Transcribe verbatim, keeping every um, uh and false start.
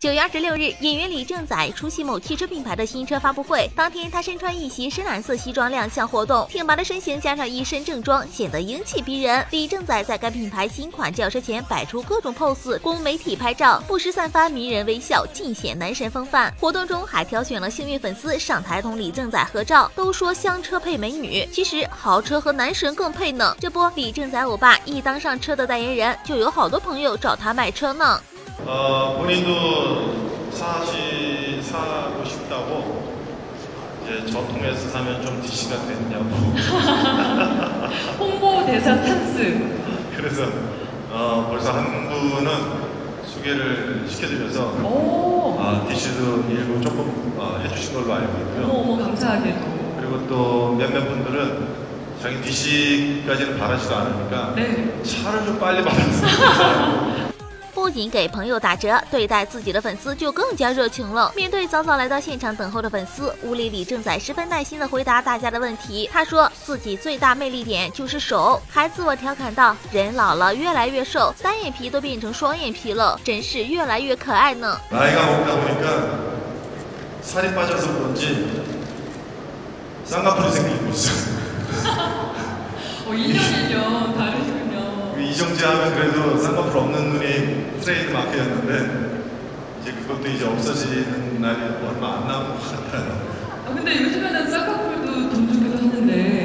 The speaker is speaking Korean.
九月二十六日，演员李正宰出席某汽车品牌的新车发布会。当天，他身穿一袭深蓝色西装亮相活动，挺拔的身形加上一身正装，显得英气逼人。李正宰在该品牌新款轿车前摆出各种 pose 供媒体拍照，不时散发迷人微笑，尽显男神风范。活动中还挑选了幸运粉丝上台同李正宰合照。都说香车配美女，其实豪车和男神更配呢。这不，李正宰欧巴一当上车的代言人，就有好多朋友找他卖车呢。 어, 본인도 사시 사고 싶다고 이제 저 통해서 사면 좀 디씨가 됐냐고 홍보 대사 찬스. 그래서 어, 벌써 한 분은 소개를 시켜드려서 아, 디씨도 일부 조금 어, 해주신 걸로 알고 있고요. 어머, 감사하게도. 그리고 또 몇몇 분들은 자기 디씨까지는 바라지도 않으니까 네. 차를 좀 빨리 받았으면 좋겠어요. 不仅给朋友打折，对待自己的粉丝就更加热情了。面对早早来到现场等候的粉丝，屋里李正宰十分耐心地回答大家的问题。他说自己最大魅力点就是手，还自我调侃道：“人老了越来越瘦，单眼皮都变成双眼皮了，真是越来越可爱呢。” 나이가 먹다 보니까 살이 빠져서 그런지 쌍꺼풀이 생기고 있어. 어, 인형인형 다르시군요. 이정재 하면 그래도 쌍꺼풀 없는 눈이 트레이드 마크였는데 이제 그것도 이제 없어지는 날이 얼마 안 남은 것 같아요. 아, 근데 요즘에는 쌍꺼풀도 돈 주기도 하는데